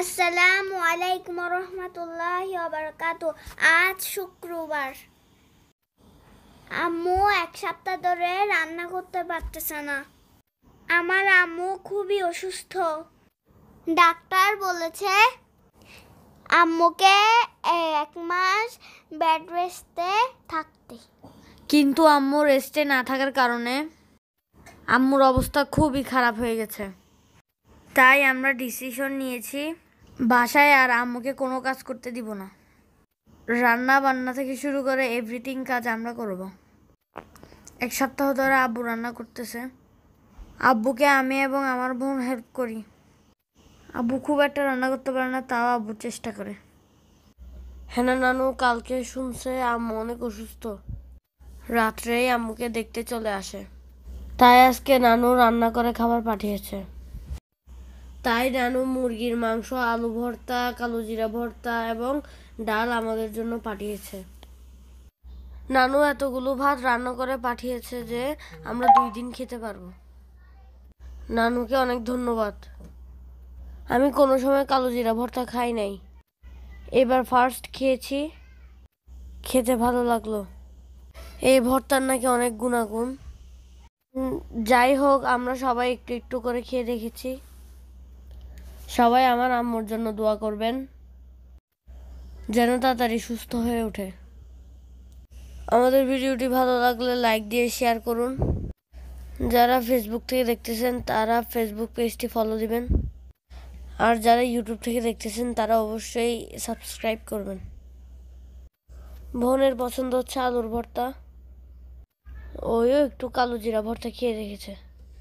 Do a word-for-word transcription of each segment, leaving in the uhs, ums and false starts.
আসসালামু আলাইকুম রহমতুল্লাহি ওয়া বারাকাতুহু। আজ শুক্রবার। আম্মু এক সপ্তাহ ধরে রান্না করতে পারতেছে না। আমার আম্মু খুবই অসুস্থ। ডাক্তার বলেছে আম্মুকে এক মাস বেড রেস্টে থাকতে। কিন্তু আম্মু রেস্টে না থাকার কারণে আম্মুর অবস্থা খুবই খারাপ হয়ে গেছে। তাই আমরা ডিসিশন নিয়েছি বাসায় আর আম্মুকে কোনো কাজ করতে দিব না। রান্না বান্না থেকে শুরু করে এভরিথিং কাজ আমরা করব। এক সপ্তাহ ধরে আব্বু রান্না করতেছে। আব্বুকে আমি এবং আমার বোন হেল্প করি। আব্বু খুব একটা রান্না করতে পারে না, তাও আব্বু চেষ্টা করে। হেনা নানু কালকে শুনছে আম্মু অনেক অসুস্থ, রাত্রেই আম্মুকে দেখতে চলে আসে। তাই আজকে নানু রান্না করে খাবার পাঠিয়েছে। তাই নানু মুরগির মাংস, আলু ভর্তা, কালো জিরা ভর্তা এবং ডাল আমাদের জন্য পাঠিয়েছে। নানু এতগুলো ভাত রান্না করে পাঠিয়েছে যে আমরা দুই দিন খেতে পারবো। নানুকে অনেক ধন্যবাদ। আমি কোনো সময় কালো জিরা ভর্তা খাই নাই, এবার ফার্স্ট খেয়েছি, খেতে ভালো লাগলো। এই ভর্তার নাকি অনেক গুণাগুণ। যাই হোক, আমরা সবাই একটু একটু করে খেয়ে দেখেছি। সবাই আমার আম্মুর জন্য দোয়া করবেন যেন তাড়াতাড়ি সুস্থ হয়ে ওঠে। আমাদের ভিডিওটি ভালো লাগলে লাইক দিয়ে শেয়ার করুন। যারা ফেসবুক থেকে দেখতেছেন তারা ফেসবুক পেজটি ফলো দিবেন, আর যারা ইউটিউব থেকে দেখতেছেন তারা অবশ্যই সাবস্ক্রাইব করবেন। বোনের পছন্দ হচ্ছে আলুর ভর্তা, ওইও একটু কালো জিরা ভর্তা খেয়ে রেখেছে।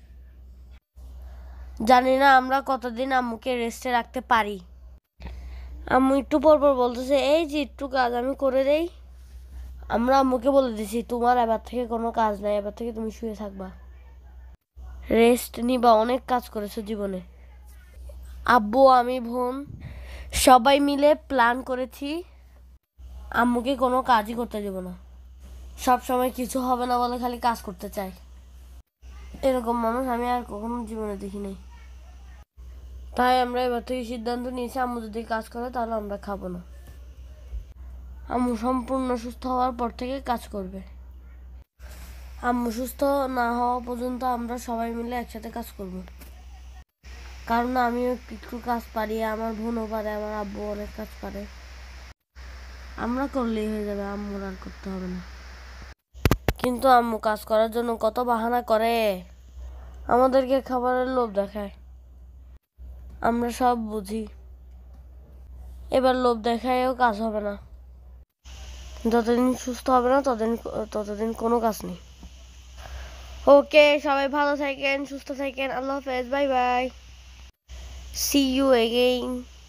জানি না আমরা কতদিন আম্মুকে রেস্টে রাখতে পারি। আম্মু একটু পর পর বলতেছে এই যে একটু কাজ আমি করে দেই। আমরা আম্মুকে বলে দিছি তোমার এবার থেকে কোনো কাজ নাই, এবার থেকে তুমি শুয়ে থাকবা, রেস্ট নিবা, অনেক কাজ করেছো জীবনে। আব্বু, আমি, বোন সবাই মিলে প্ল্যান করেছি আম্মুকে কোনো কাজই করতে দেব না। সব সময় কিছু হবে না বলে খালি কাজ করতে চাই, এরকম মানুষ আমি আর কখনো জীবনে দেখি নাই। তাই আমরা এবার থেকে সিদ্ধান্ত নিয়েছি আম্মু যদি কাজ করে তাহলে আমরা খাবো না। আম্মু সম্পূর্ণ সুস্থ হওয়ার পর থেকে কাজ করবে। আম্মু সুস্থ না হওয়া পর্যন্ত আমরা সবাই মিলে একসাথে কাজ করব। কারণ আমিও একটু কাজ পারি, আমার বোনও পারে, আমার আব্বু অনেক কাজ পারে। আমরা করলেই হয়ে যাবে, আম্মুর আর করতে হবে না। কিন্তু আম্মু কাজ করার জন্য কত বাহানা করে, আমাদেরকে খাবারের লোভ দেখায়। আমরা সব বুঝি, এবার লোভ দেখায়ও কাজ হবে না। যতদিন সুস্থ হবে না ততদিন ততদিন কোনো কাজ নেই। ওকে, সবাই ভালো থাকেন, সুস্থ থাকেন। আল্লাহ হাফেজ, bye bye, see you again.